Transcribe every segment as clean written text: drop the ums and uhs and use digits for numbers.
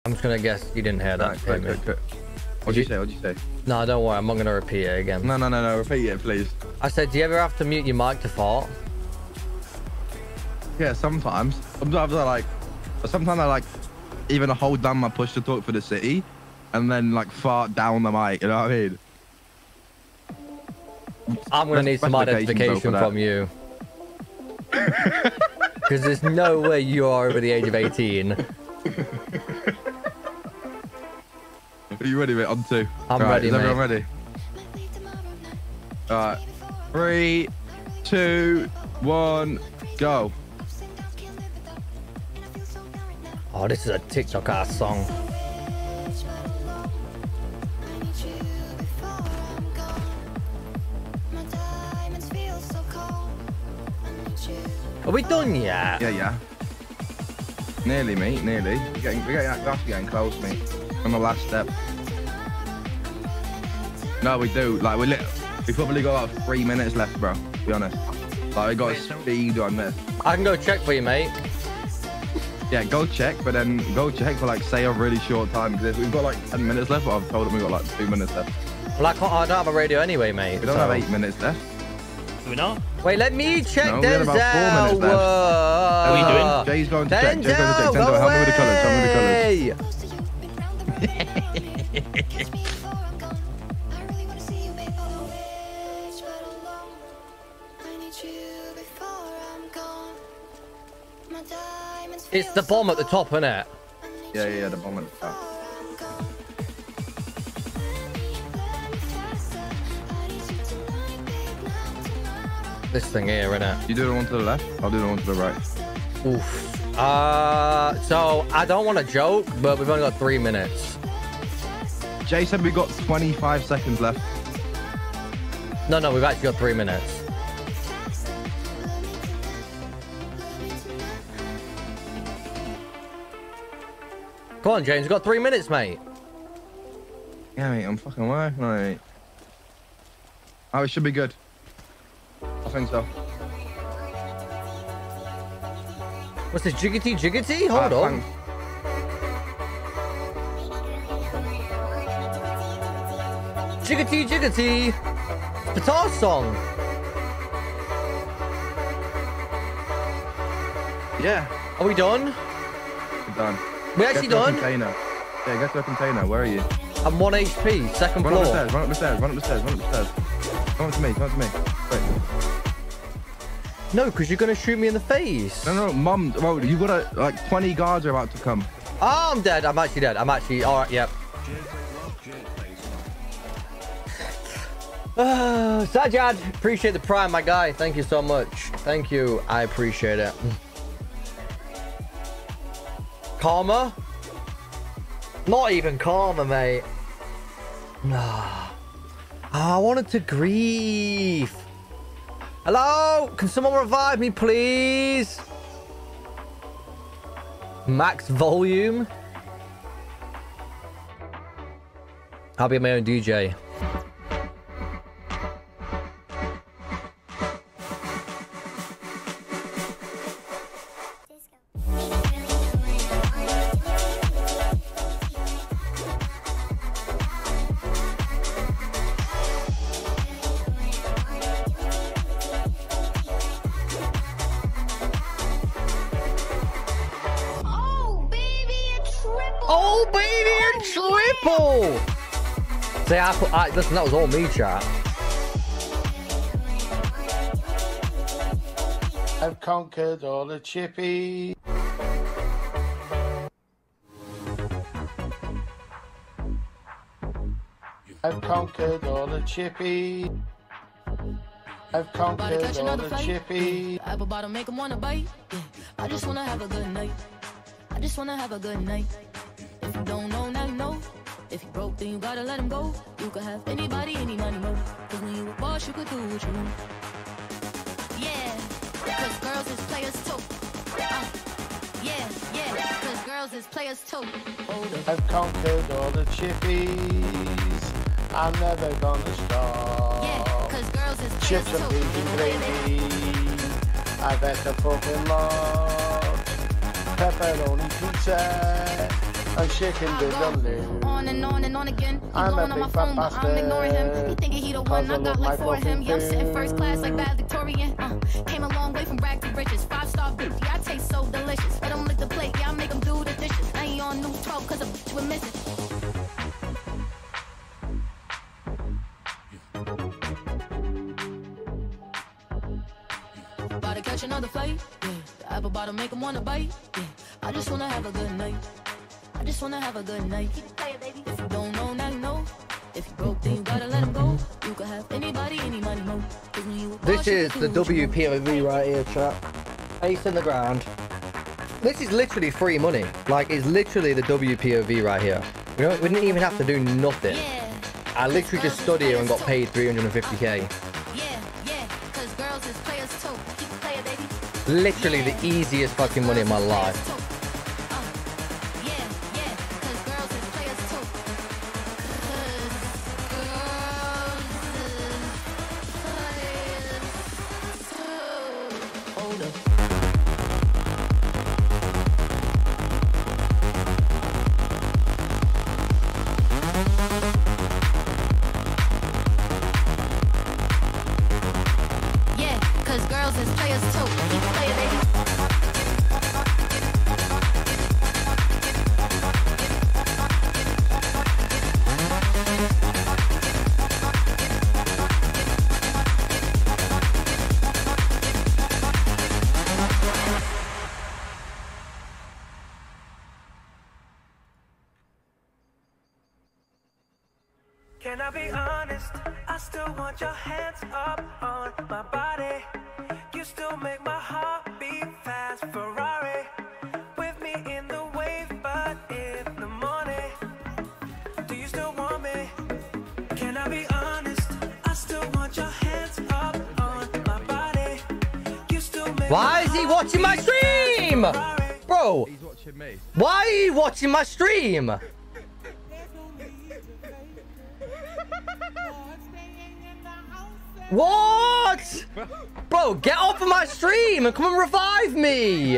I'm just gonna guess you didn't hear that. Right, quick. What'd you say? What'd you say? No, don't worry. I'm not gonna repeat it again. No. Repeat it, please. I said, do you ever have to mute your mic to fart? Yeah, sometimes. Sometimes I like even hold down my push to talk for the city, and then like fart down the mic. You know what I mean? I'm gonna need some identification from you. Because there's no way you are over the age of 18. Are you ready, mate? On two. I'm ready, is mate. Everyone ready? All right. 3, 2, 1, go. Oh, this is a TikTok ass song. Are we done yet? Yeah. Nearly, mate. Nearly. We're actually getting close, mate. On the last step. No, we do. Like we probably got about 3 minutes left, bro. To be honest. Like we got speed on this. I can go check for you, mate. Yeah, go check, but then go check for like say a really short time because we've got like 10 minutes left. But I've told them we've got like 2 minutes left. Well, I don't have a radio anyway, mate. We don't have 8 minutes left. Do we not? Wait, let me check. No, we had about 4 minutes left. What are you doing? Jay's going to check. Jay's going to check. Denzel, help me with the colours. Help me with the colours. It's the bomb at the top, isn't it? Yeah, the bomb at the top. This thing here, innit? You do the one to the left, I'll do the one to the right. Oof. So I don't want to joke, but we've only got 3 minutes. Jay said we got 25 seconds left. No, we've actually got 3 minutes. Come on, James, we've got 3 minutes, mate. Yeah, mate, I'm fucking working on it, mate. Oh, it should be good. I think so. What's this, jiggity? Hold on. Thanks. Jiggity. Guitar song. Yeah. Are we done? We're done. We actually done? Container. Yeah, get to the container. Where are you? I'm 1 HP, second floor. Run up the stairs. Come on to me. Wait. No, because you're going to shoot me in the face. No, Mum. Well, you got like 20 guards are about to come. Oh, I'm dead. I'm actually dead. All right, yep. Sajad, appreciate the prime, my guy. Thank you so much. Thank you. I appreciate it. Karma? Not even karma, mate. I wanted to grieve. Hello? Can someone revive me, please? Max volume. I'll be my own DJ. See, listen, that was all me, chat. I've conquered all the chippy. I've conquered all the chippy. I've conquered all the chippy. Apple bottom make 'em wanna bite. Yeah. I just wanna have a good night. If you don't know, now you know. If you broke, then you gotta let him go. You could have anybody, any money, mo. Cause when you a boss, you could do what you want. Yeah, cause girls is players too. Yeah, cause girls is players too. Hold up. I've conquered all the chippies. I'm never gonna stop. Yeah, cause girls is players Chips and too. beans and gravy. I've had the fucking love. Pepperoni pizza. I'm shaking the dummy. On and on and on again. He I'm blowing a on my big phone, fat but I'm ignoring him. He bastard. thinking he the one, I Puzzle got of like my four of him. Yeah, I'm sitting fucking first class like valedictorian. Came a long way from rag to riches. 5-star bitch, yeah, I taste so delicious. Let him lick the plate, yeah, I make him do the dishes. I ain't on new 12 cause a bitch would miss it. About to catch another fight, yeah. The apple bottom make him wanna bite, yeah. I just wanna have a good night. I just wanna have a good night. If you don't know, now you know. If you broke, then you gotta let him go. You could have anybody, any money, mo. This is the WPOV right here, chat. Ace in the ground. This is literally free money. Like, it's literally the WPOV right here. We didn't even have to do nothing. Yeah. I literally just stood here and got paid 350k. Yeah, cause girls is players too. Keep it player, baby. Literally the easiest fucking money in my life. Yeah, cause girls is players too. Cause girls is players too. Hold up. Yeah, cause girls is players too. Keep it player, baby. Can I be honest? I still want your hands up on my body. You still make my heart beat fast. Ferrari with me in the wave, but in the morning. Do you still want me? Can I be honest? I still want your hands up on my body. You still make Why is he watching my stream? Bro, He's watching me. why are you watching my stream? What? Bro, get off of my stream and come and revive me.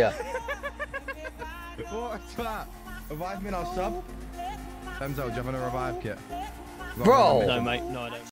What's that? Revive me and I'll sub. Enzo, do you have a revive kit? Bro. No, mate. No, I don't.